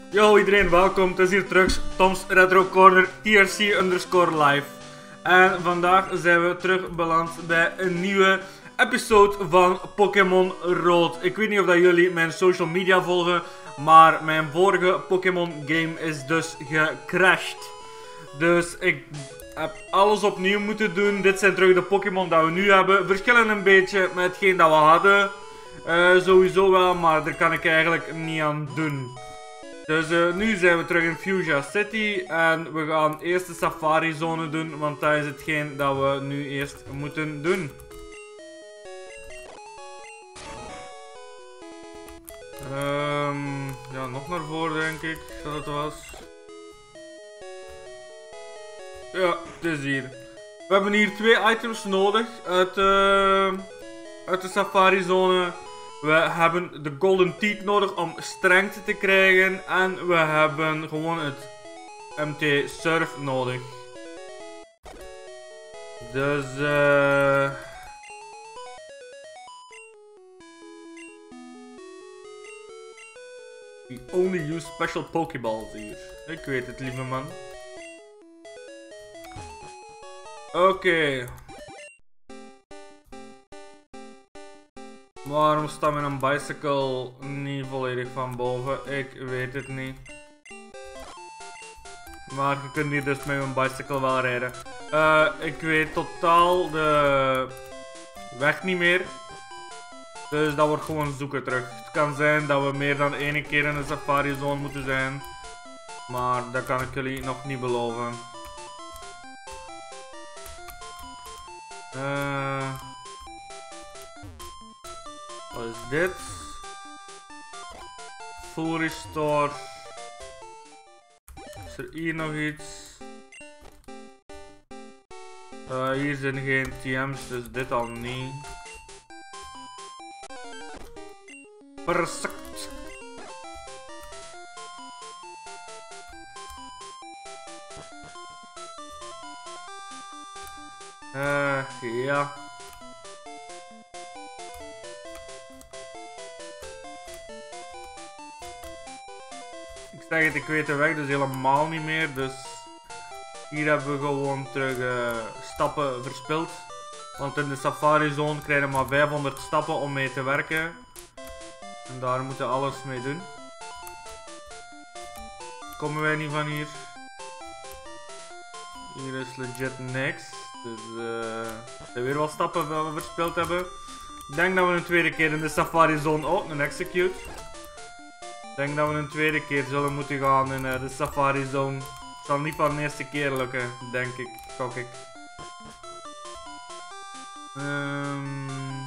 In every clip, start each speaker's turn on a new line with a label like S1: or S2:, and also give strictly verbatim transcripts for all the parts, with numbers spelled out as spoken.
S1: Yo iedereen, welkom. Het is hier terug Tom's Retro Corner T R C underscore live. En vandaag zijn we terug beland bij een nieuwe episode van Pokémon Rood. Ik weet niet of dat jullie mijn social media volgen, maar mijn vorige Pokémon game is dus gecrashed. Dus ik heb alles opnieuw moeten doen. Dit zijn terug de Pokémon dat we nu hebben. Verschillen een beetje met hetgeen dat we hadden. Uh, sowieso wel, maar daar kan ik eigenlijk niet aan doen. Dus uh, nu zijn we terug in Fuchsia City en we gaan eerst de Safari Zone doen, want dat is hetgeen dat we nu eerst moeten doen. Um, ja, nog naar voren denk ik dat het was. Ja, het is hier. We hebben hier twee items nodig uit, uh, uit de Safari Zone. We hebben de Golden Teeth nodig om strength te krijgen. En we hebben gewoon het M T Surf nodig. Dus eh... we only use special Pokeballs hier. Ik weet het, lieve man. Oké. Okay. Waarom staat mijn bicycle niet volledig van boven? Ik weet het niet. Maar je kunt hier dus met mijn bicycle wel rijden. Uh, ik weet totaal de weg niet meer. Dus dat wordt gewoon zoeken terug. Het kan zijn dat we meer dan één keer in de Safari Zone moeten zijn. Maar dat kan ik jullie nog niet beloven. Uh... Wat is dit? Full restore. Is er hier nog iets? Uh, hier zijn geen T M's, dus dit al niet. Perfect. Uh, ja. Ik zeg het, ik weet de weg dus helemaal niet meer, dus hier hebben we gewoon terug uh, stappen verspild. Want in de Safari Zone krijg je maar vijfhonderd stappen om mee te werken. En daar moeten we alles mee doen. Komen wij niet van hier. Hier is legit niks. Dus uh, er zijn weer wat stappen dat we verspild hebben. Ik denk dat we een tweede keer in de Safari Zone... Oh, een execute. Ik denk dat we een tweede keer zullen moeten gaan in uh, de Safari Zone. Het zal niet van de eerste keer lukken, denk ik, gok ik. Um,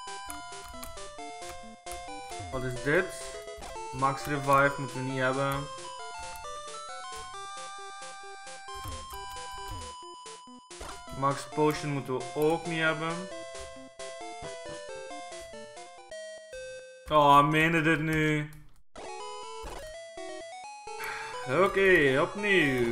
S1: wat is dit? Max Revive moeten we niet hebben. Max Potion moeten we ook niet hebben. Oh, meen je dit nu? Oké, okay, opnieuw.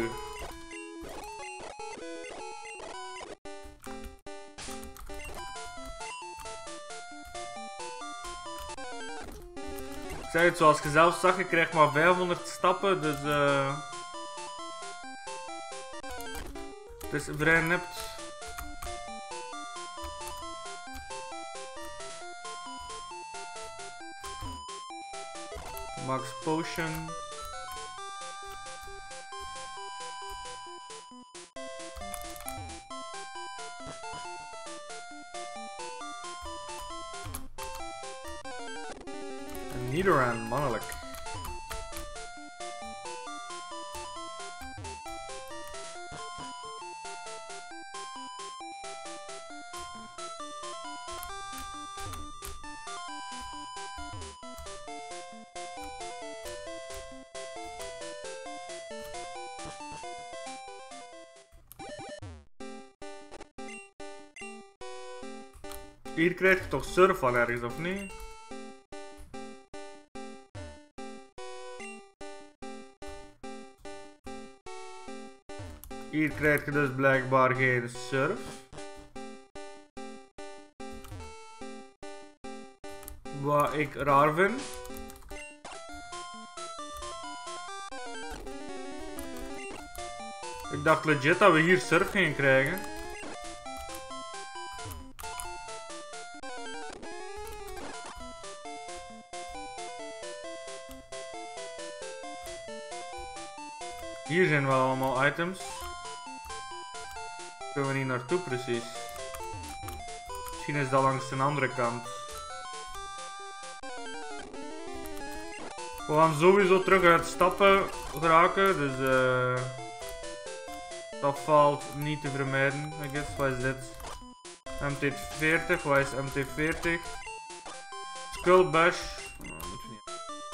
S1: Ik zeg het, zoals je zelf zag, je krijgt maar vijfhonderd stappen, dus uh, het is vrij nipt. Max Potion. Nidoran, mannelijk. Hier krijg je toch surf van ergens, of niet? Hier krijg je dus blijkbaar geen surf. Wat ik raar vind. Ik dacht legit dat we hier surf gingen krijgen. Hier zijn wel allemaal items. Kunnen we niet naartoe precies? Misschien is dat langs de andere kant. We gaan sowieso terug uit stappen geraken, dus uh, dat valt niet te vermijden. I guess. Wat is dit? M T veertig, wat is M T veertig? Skull Bash. Oh, dat moet niet.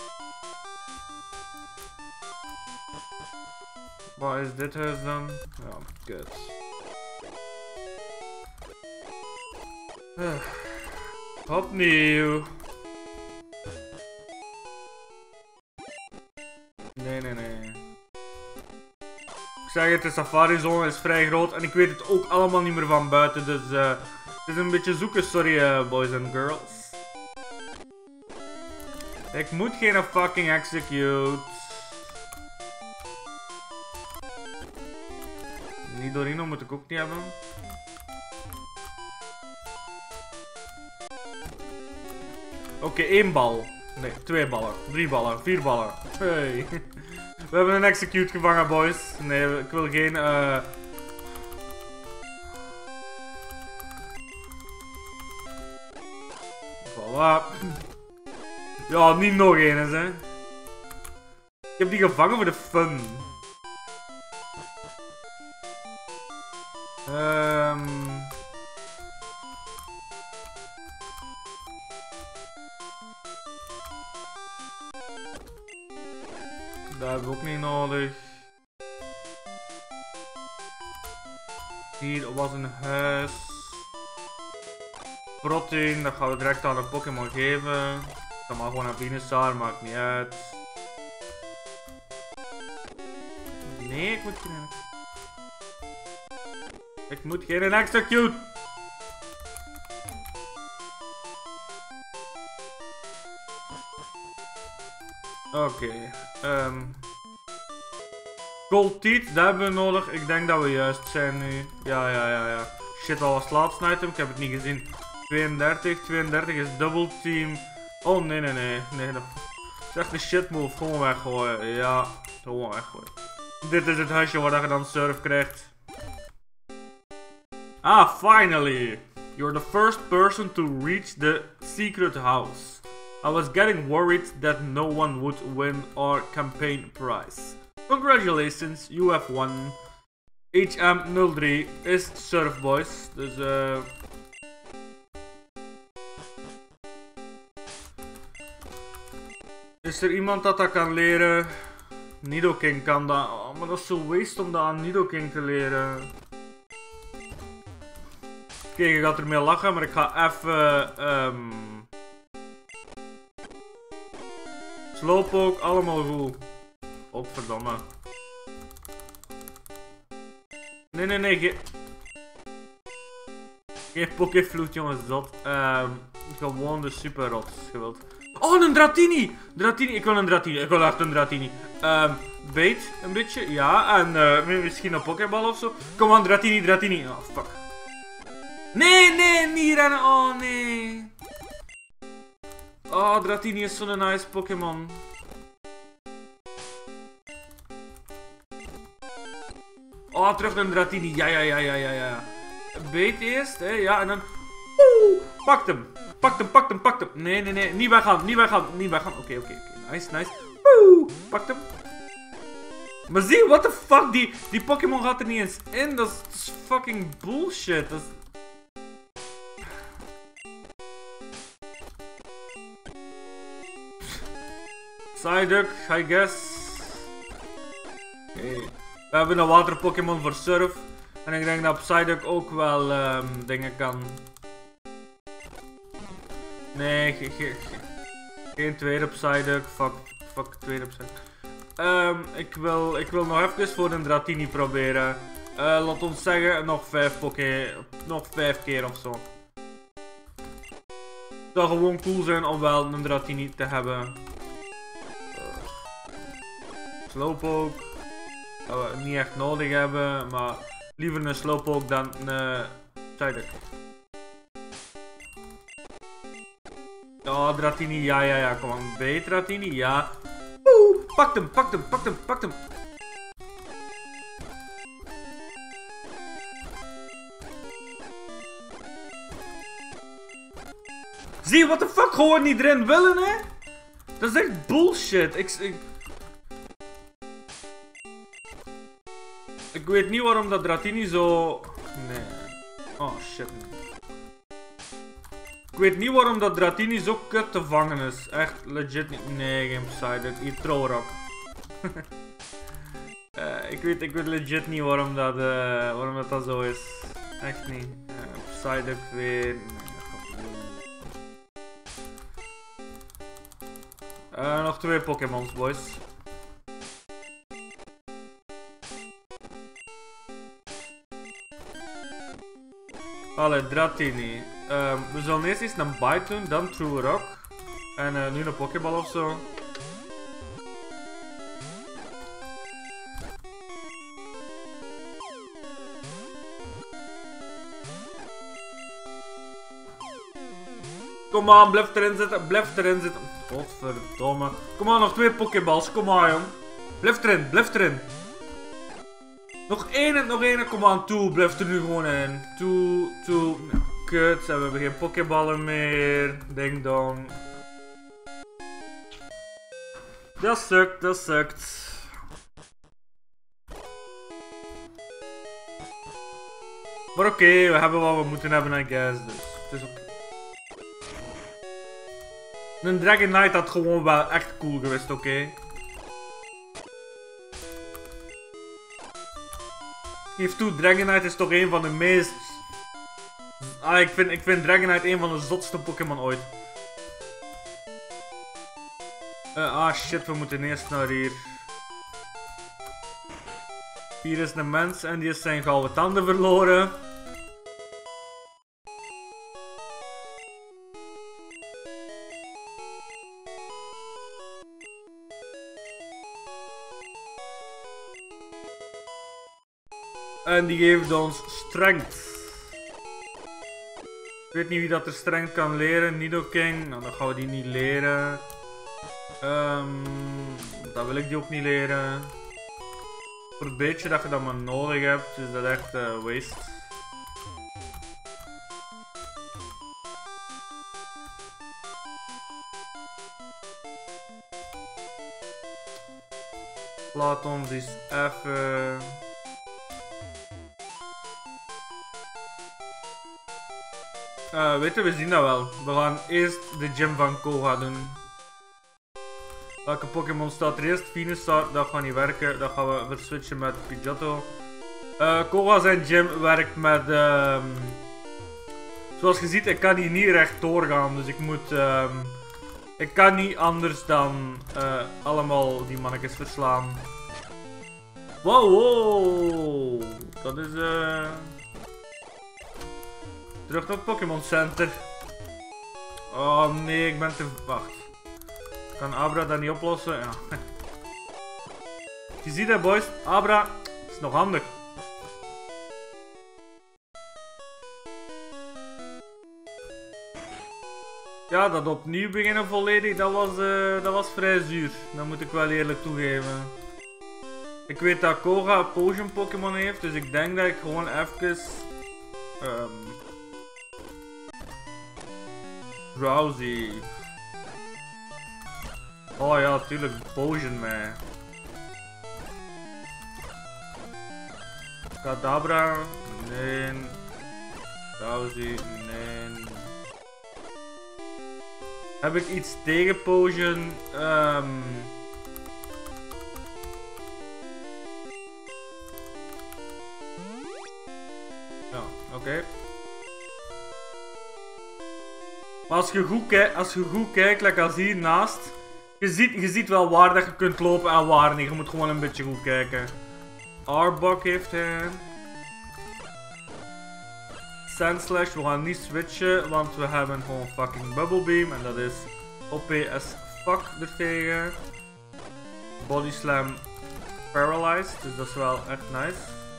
S1: Wat is dit huis dan? Ja, kut. Uh, opnieuw. Nee, nee, nee. Ik zeg het, de safari zone is vrij groot en ik weet het ook allemaal niet meer van buiten, dus uh, het is een beetje zoeken, sorry uh, boys and girls. Ik moet geen fucking execute. Nidorino moet ik ook niet hebben. Oké, okay, één bal. Nee, twee ballen. Drie ballen. Vier ballen. Hey. We hebben een execute gevangen, boys. Nee, ik wil geen... Uh... Voilà. Ja, niet nog één eens, hè. Ik heb die gevangen voor de fun. Ehm... Um... Dat hebben we ook niet nodig. Hier was een huis. Protein, dat gaan we direct aan een Pokémon geven. Dat mag gewoon een Venusaur, maakt niet uit. Nee, ik moet geen... Ik moet geen execute! Oké, okay, um, Gold Teeth, dat hebben we nodig. Ik denk dat we juist zijn nu. Ja, ja, ja, ja. Shit, wat was het laatste item? Ik heb het niet gezien. tweeëndertig, tweeëndertig is double team. Oh, nee, nee, nee. Nee, dat is echt een shit move. Gewoon weggooien. Ja, gewoon weggooien. Dit is het huisje waar je dan surf krijgt. Ah, finally! You're the first person to reach the secret house. I was getting worried that no one would win our campaign prize. Congratulations, you have won. H M nul drie is Surf Boys, dus uh... is er iemand dat dat kan leren? Nidoking kan dat, oh, maar dat is zo waste om dat aan Nidoking te leren. Kijk, ik ga ermee lachen, maar ik ga even... Um... Slowpoke, allemaal goed. Godverdomme. Nee, nee, nee. Ge Geen Pokéfloed, jongens. Dat. Um, gewoon de super rots, gewild. Oh, een Dratini! Dratini, ik wil een Dratini. Ik wil echt een Dratini. Um, bait, een beetje. Ja, en uh, misschien een Pokéball of zo. Kom aan, Dratini, Dratini. Oh, fuck. Nee, nee, niet rennen. Oh, nee. Oh, Dratini is zo'n nice Pokémon. Oh, terug naar Dratini. Ja, ja, ja, ja, ja, ja. Beet eerst, hè. Ja, en dan... Oeh, pakt hem. Pakt hem, pakt hem, pakt hem. Nee, nee, nee. Niet weggaan, niet weggaan, niet weggaan. Oké, okay, oké, okay, oké. Okay. Nice, nice. Oeh, pakt hem. Maar zie, what the fuck? Die, die Pokémon gaat er niet eens in. Dat is, dat is fucking bullshit. Dat is... Psyduck, I guess. Okay. We hebben een water Pokémon voor Surf. En ik denk dat Psyduck ook wel um, dingen kan. Nee, ge ge ge geen tweede Psyduck. Fuck, fuck tweede Psyduck. Um, ik, wil, ik wil nog even voor een Dratini proberen. Uh, laat ons zeggen, nog vijf Poké. Nog vijf keer of zo. Het zou gewoon cool zijn om wel een Dratini te hebben. Slowpoke. Dat we niet echt nodig hebben, maar liever een Slowpoke dan een Psyduck. Oh, Dratini, ja, ja, ja, kom aan. B, Dratini, ja. Oeh, pak hem, pak hem, pak hem, pak hem. Zie je, what the fuck, gewoon niet erin willen, hè? Dat is echt bullshit. Ik, ik... ik weet niet waarom dat Dratini zo... Nee. Oh, shit, man. Ik weet niet waarom dat Dratini zo kut te vangen is. Echt legit niet. Nee, geen Psyduck. Hier, Trolrock. uh, ik, weet, ik weet legit niet waarom dat, uh, waarom dat, dat zo is. Echt niet. Uh, Psyduck weer. Nee, dat gaat niet doen. Uh, nog twee Pokémons, boys. Allee, Dratini. Um, we zullen eerst eens een Bite doen, dan True Rock. En uh, nu een Pokéball ofzo. Kom aan, blijf erin zitten, blijf erin zitten. Godverdomme. Kom aan, nog twee Pokéballs, kom aan jong. Blijf erin, blijf erin. Nog één, nog één, kom aan, toe, blijf er nu gewoon in. Toe, toe. Nou, kut, we hebben geen Pokéballen meer. Ding dong. Dat sukt, dat sukt. Maar oké, okay, we hebben wat we moeten hebben, I guess. Dus het is oké. Okay. Een Dragonite had gewoon wel echt cool geweest, oké. Okay? Geef toe, Dragonite is toch een van de meest... Ah, ik vind, ik vind Dragonite een van de zotste Pokémon ooit. Uh, ah shit, we moeten eerst naar hier. Hier is een mens en die is zijn gouden tanden verloren. En die geeft ons strength. Ik weet niet wie dat er strength kan leren. Nidoking. Nou, dan gaan we die niet leren. Um, dan wil ik die ook niet leren. Voor het beetje dat je dat maar nodig hebt, is dat echt uh, waste. Laat ons eens even... Uh, weet je, we zien dat wel. We gaan eerst de gym van Koga doen. Welke Pokémon staat er eerst? Venusaur, dat gaat niet werken. Dat gaan we verswitchen met Pidgeotto. Uh, Koga zijn gym werkt met... Um... Zoals je ziet, ik kan hier niet recht doorgaan. Dus ik moet... Um... Ik kan niet anders dan uh, allemaal die mannetjes verslaan. Wow, wow. Dat is... Uh... Terug naar het Pokémon Center. Oh nee, ik ben te... Wacht. Kan Abra dat niet oplossen? Ja. Je ziet het, boys. Abra is nog handig. Ja, dat opnieuw beginnen volledig, dat was, uh, dat was vrij zuur. Dat moet ik wel eerlijk toegeven. Ik weet dat Koga een Potion Pokémon heeft, dus ik denk dat ik gewoon even... Um, Drowsy. Oh ja, tuurlijk, Potion man. Kadabra, nee. Drowsy, nee. Heb ik iets tegen Potion? Um... Ja, oké. Okay. Maar als je goed kijkt, als je goed kijkt, like als hier naast, je ziet, je ziet wel waar dat je kunt lopen en waar niet. Je moet gewoon een beetje goed kijken. Arbok heeft hij. Sandslash, we gaan niet switchen, want we hebben gewoon fucking Bubble Beam en dat is O P as fuck er tegen. Body Slam paralyzed, dus dat is wel echt nice.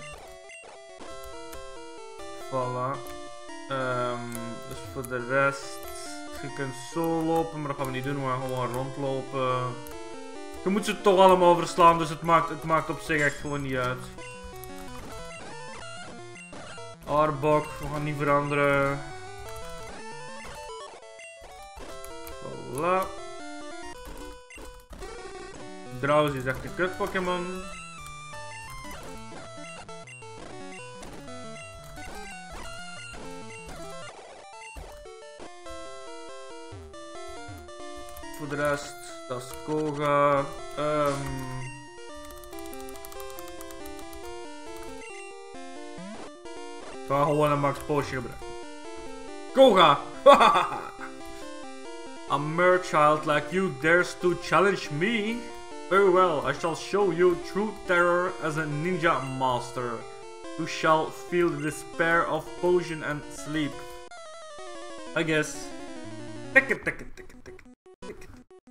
S1: Voilà. Um, dus voor de rest, je kunt zo lopen, maar dat gaan we niet doen, we gaan gewoon rondlopen. Je moet ze toch allemaal verslaan, dus het maakt, het maakt op zich echt gewoon niet uit. Arbok, we gaan niet veranderen. Voilà. Drowsy is echt een kut Pokémon. Voor de rest, dat is Koga. Um, Ik ga gewoon een max potion gebruiken. Koga! A mere child like you dares to challenge me? Very well, I shall show you true terror as a ninja master. You shall feel the despair of potion and sleep. I guess. Tik it, tik it, tik it, tik it, tik it.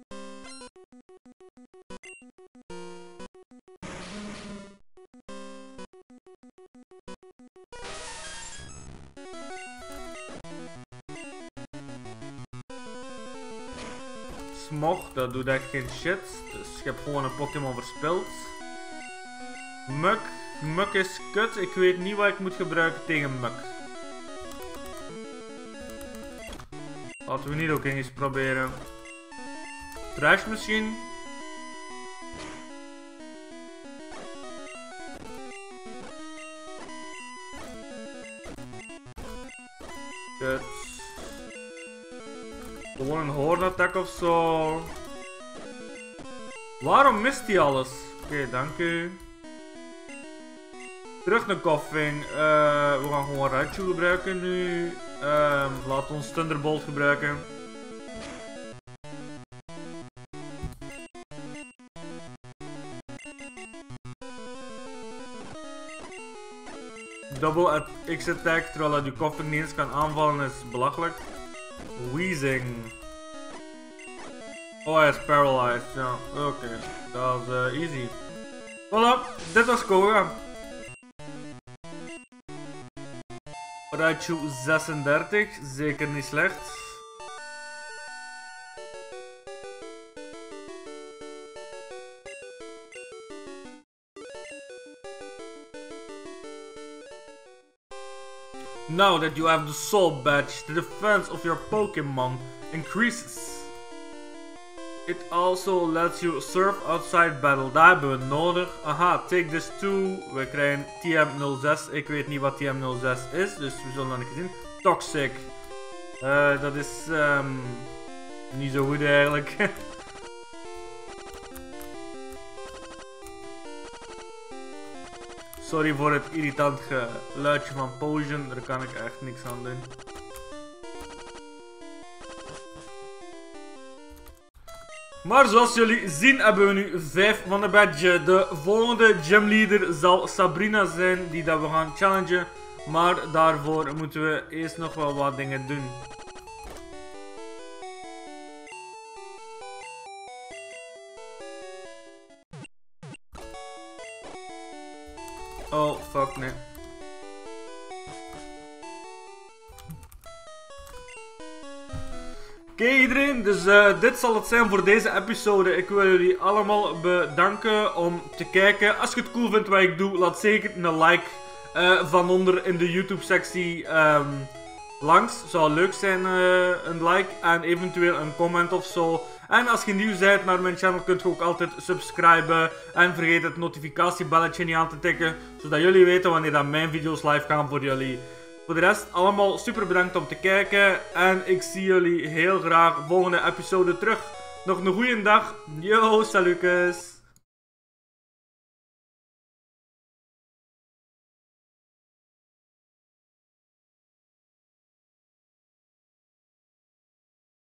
S1: Smog, dat doet echt geen shit, dus je hebt gewoon een Pokémon verspild. Muk, Muk is kut, ik weet niet wat ik moet gebruiken tegen Muk. Laten we niet ook eens proberen. Trash misschien? Kut. Gewoon een horn attack of zo. Waarom mist hij alles? Oké, okay, dank u. Terug naar Koffing. Uh, we gaan gewoon Raichu gebruiken nu. Uh, laat ons Thunderbolt gebruiken. Double X-attack terwijl hij die Koffing niet eens kan aanvallen is belachelijk. Weezing. Oh, hij is paralyzed. Ja, oké. Okay. Dat is uh, easy. Voilà, dit was Koga. Raichu zesendertig, zeker niet slecht. Now that you have the Soul Badge, the defense of your Pokémon increases. It also lets you surf outside battle. Dat hebben we nodig. Aha, take this too. We krijgen T M nul zes. Ik weet niet wat T M nul zes is, dus we zullen dat niet zien. Toxic. Uh, dat is um, niet zo goed eigenlijk. Sorry voor het irritant geluidje van Potion, daar kan ik echt niks aan doen. Maar zoals jullie zien hebben we nu vijf van de badge. De volgende gymleader zal Sabrina zijn die dat we gaan challengen. Maar daarvoor moeten we eerst nog wel wat dingen doen. Oh, fuck nee. Oké okay, iedereen, dus uh, dit zal het zijn voor deze episode. Ik wil jullie allemaal bedanken om te kijken. Als je het cool vindt wat ik doe, laat zeker een like uh, van onder in de YouTube sectie um, langs. Zou leuk zijn, uh, een like en eventueel een comment of zo. En als je nieuw bent naar mijn channel kunt je ook altijd subscriben. En vergeet het notificatiebelletje niet aan te tikken. Zodat jullie weten wanneer dat mijn video's live gaan voor jullie. Voor de rest allemaal super bedankt om te kijken. En ik zie jullie heel graag volgende episode terug. Nog een goede dag. Yo, salutjes.